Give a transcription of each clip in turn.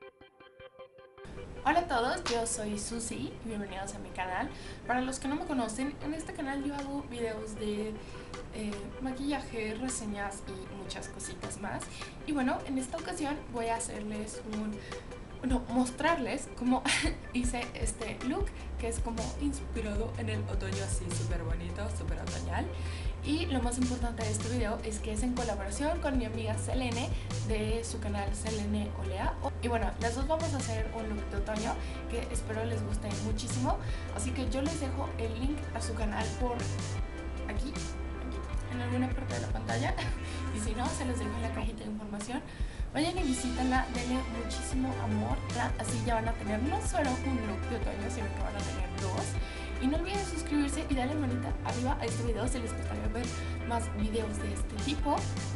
Hola a todos, yo soy Susi y bienvenidos a mi canal. Para los que no me conocen, en este canal yo hago videos de maquillaje, reseñas y muchas cositas más. Y bueno, en esta ocasión voy a hacerles mostrarles cómo hice este look, que es como inspirado en el otoño, así súper bonito, súper otoñal. Y lo más importante de este video es que es en colaboración con mi amiga Selene de su canal Selene Olea. Y bueno, las dos vamos a hacer un look de otoño que espero les guste muchísimo. Así que yo les dejo el link a su canal por aquí, en alguna parte de la pantalla. Y si no, se los dejo en la cajita de información. Vayan y visítenla, denle muchísimo amor. Así ya van a tener no solo un look de otoño, sino que van a tener dos. Y no olviden suscribirse y darle manita arriba a este video si les gustaría ver más videos de este tipo.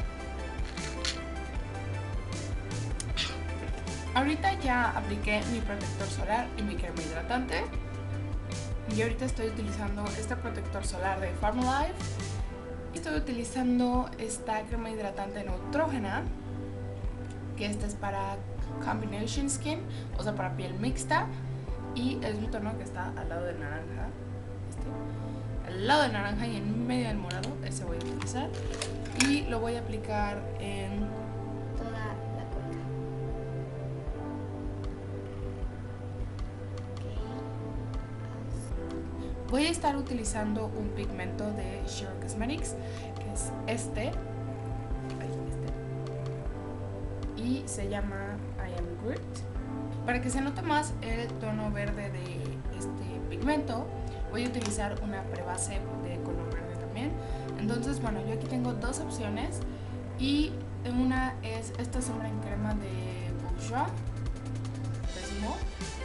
Ahorita ya apliqué mi protector solar y mi crema hidratante. Y ahorita estoy utilizando este protector solar de Pharmalife. Estoy utilizando esta crema hidratante neutrógena, que esta es para combination skin, o sea, para piel mixta. Y es un tono que está al lado del naranja. Al lado del naranja y en medio del morado, ese voy a utilizar. Y lo voy a aplicar en toda la cuenca. Voy a estar utilizando un pigmento de Shiro Cosmetics, que es este. Y se llama I Am Groot. Para que se note más el tono verde de este pigmento, voy a utilizar una prebase de color verde también. Entonces, bueno, yo aquí tengo dos opciones. Y una es esta sombra en crema de Bourjois. Pésimo.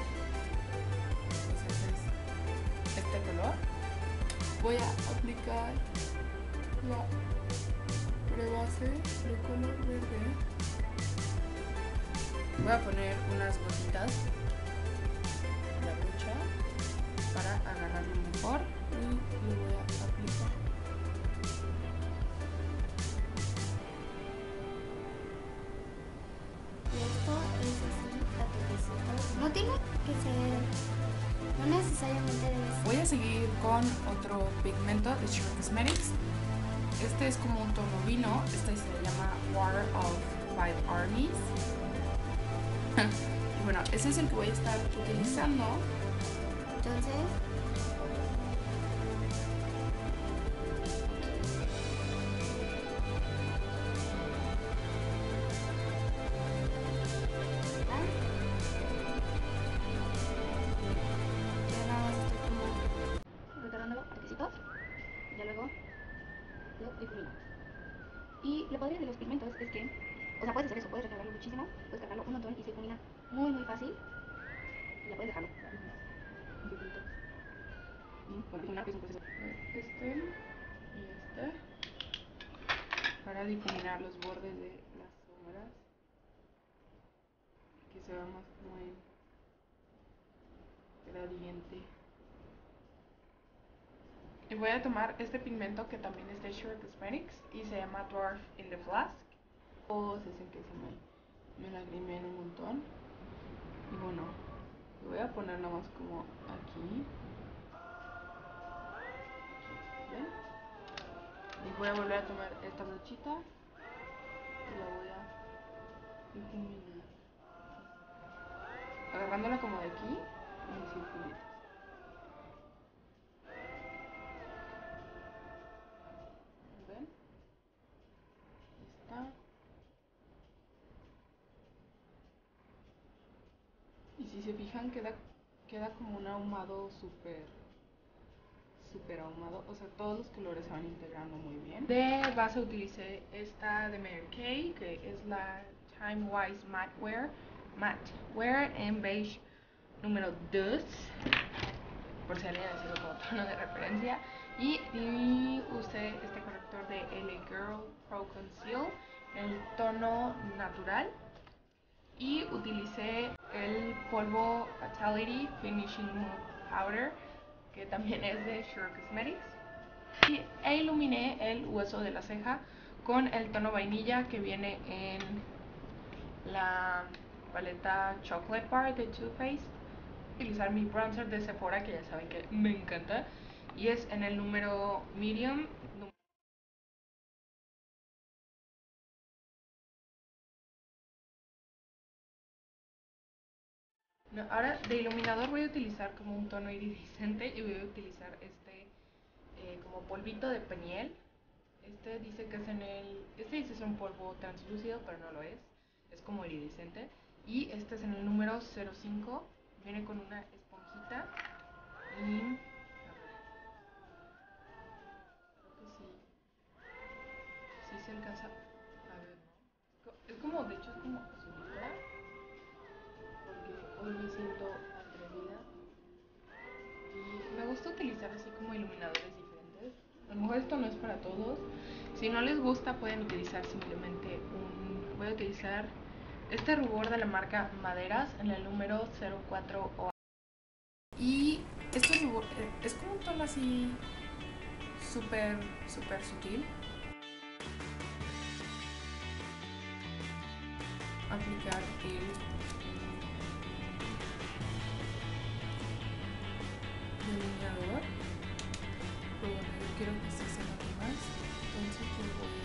Es este color. Voy a aplicar la prebase de color verde. Voy a poner unas gotitas en la brocha para agarrarlo mejor y lo voy a aplicar. Y esto es así, a toquecitos. No tiene que ser, no necesariamente debe ser. Voy a seguir con otro pigmento de Shiro Cosmetics. Este es como un tono vino. Este se llama War of Five Armies. Y bueno, ese es el que voy a estar utilizando. Entonces, ya nada más estoy como recargándolo a toquecitos. Ya luego lo difumino. Y lo padre de los pigmentos es que, o sea, puedes hacer eso, puedes recargarlo muchísimo, puedes cargarlo un montón y se difumina muy fácil. Y ya puedes dejarlo. Bueno, difuminar que es un proceso. Este y este. Para difuminar los bordes de las sombras. Que se vea más muy gradiente. Y voy a tomar este pigmento que también es de Shiro Cosmetics y se llama Dwarf in the Flask. Todos dicen que se me lagrimean un montón. Y bueno, lo voy a poner nada más como aquí. ¿Ven? Y voy a volver a tomar esta brochita y la voy a difuminar. Agarrándola como de aquí en circulitos. ¿Ven? Está. Y si se fijan, queda como un ahumado súper ahumado. O sea, todos los colores se van integrando muy bien. De base utilicé esta de Mary Kay, que es la Time Wise Matte Wear en beige número 2, por si alguien ha sido como tono de referencia. Y usé este corrector de LA Girl Pro Conceal, el tono natural. Y utilicé el polvo Fatality Finishing Mode Powder, que también es de Shiro Cosmetics. E iluminé el hueso de la ceja con el tono vainilla que viene en la paleta Chocolate Bar de Too Faced. Utilizar mi bronzer de Sephora, que ya saben que me encanta, y es en el número medium. No, ahora de iluminador voy a utilizar como un tono iridiscente y voy a utilizar como polvito de Peniel. Este dice que es este dice es un polvo translúcido, pero no lo es. Es como iridiscente. Y este es en el número 05. Viene con una esponjita. Y a ver, creo que sí se alcanza a ver, ¿no? Es como, de hecho es como azulita, porque hoy me siento atrevida y me gusta utilizar así como iluminadores diferentes. A lo mejor esto no es para todos. Si no les gusta pueden utilizar simplemente voy a utilizar este rubor de la marca Maderas en el número 04 OA. Y este rubor es como un tono así súper sutil. Aplicar el delineador. Pero bueno, yo quiero que sí se note más, entonces yo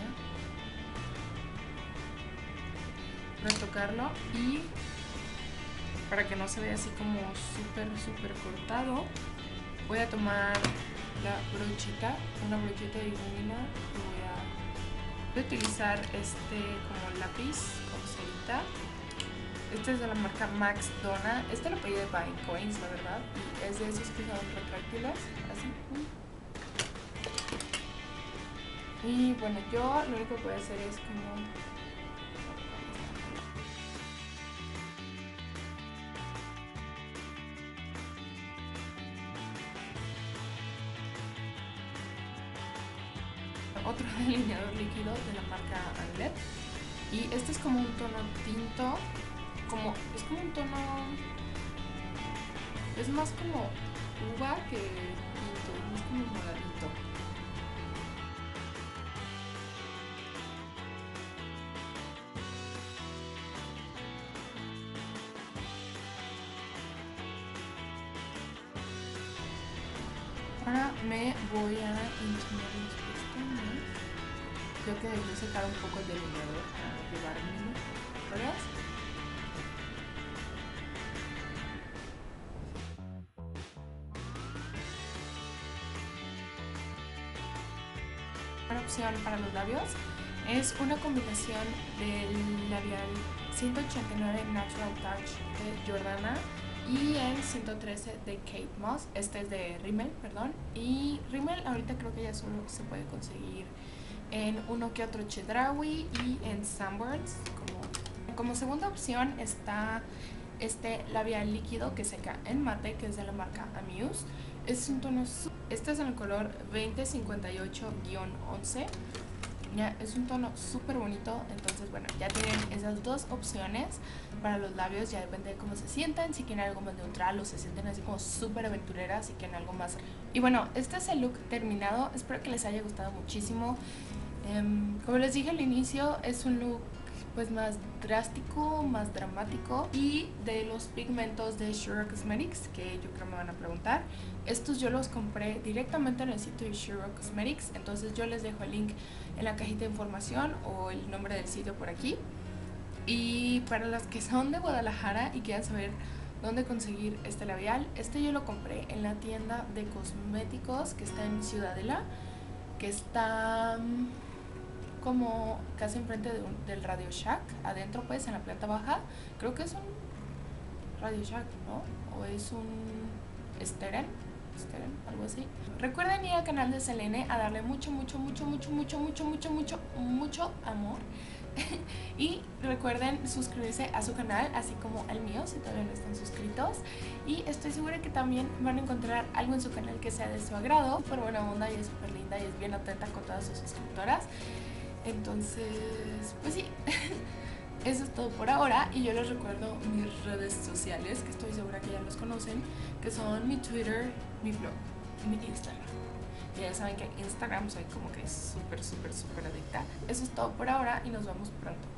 voy a retocarlo y para que no se vea así como súper cortado, voy a tomar la brochita, una brochita de ilumina y voy a utilizar como lápiz con cerita. Este es de la marca Max Dona. Este lo pedí de Buying Coins, la verdad, y es de esos que son retráctiles, así. Y bueno, yo lo único que voy a hacer es como otro delineador líquido de la marca Anglet. Y este es como un tono tinto, es como un tono, es más como uva que tinto, es como moradito. Ahora me voy a enseñar mis pestañas. Creo que dejé secar un poco el delineador para llevármelo, ¿verdad? Una opción para los labios es una combinación del labial 189 Natural Touch de Jordana y el 113 de Kate Moss. Este es de Rimmel, perdón. Y Rimmel ahorita creo que ya solo se puede conseguir en uno que otro Chedraui y en Sunburns. Como segunda opción está este labial líquido que seca en mate, que es de la marca Amuse. Es un tono, este es en el color 2058-11. Ya, es un tono súper bonito. Entonces bueno, ya tienen esas dos opciones para los labios. Ya depende de cómo se sientan, si quieren algo más neutral o se sienten así como súper aventureras, si quieren algo más. Y bueno, este es el look terminado. Espero que les haya gustado muchísimo. Como les dije al inicio, es un look pues más drástico, más dramático. Y de los pigmentos de Shiro Cosmetics, que yo creo me van a preguntar, estos yo los compré directamente en el sitio de Shiro Cosmetics. Entonces yo les dejo el link en la cajita de información o el nombre del sitio por aquí. Y para las que son de Guadalajara y quieran saber dónde conseguir este labial, yo lo compré en la tienda de cosméticos que está en Ciudadela, que está como casi enfrente del Radio Shack, adentro pues en la planta baja. Creo que es un Radio Shack, ¿no? O es un Steren, algo así. Recuerden ir al canal de Selene a darle mucho amor. Y recuerden suscribirse a su canal, así como al mío, si todavía no están suscritos. Y estoy segura que también van a encontrar algo en su canal que sea de su agrado. Súper buena onda y es súper linda y es bien atenta con todas sus suscriptoras. Entonces, pues sí, eso es todo por ahora. Y yo les recuerdo mis redes sociales, que estoy segura que ya los conocen, que son mi Twitter, mi blog y mi Instagram. Y ya saben que Instagram soy como que súper adicta. Eso es todo por ahora y nos vemos pronto.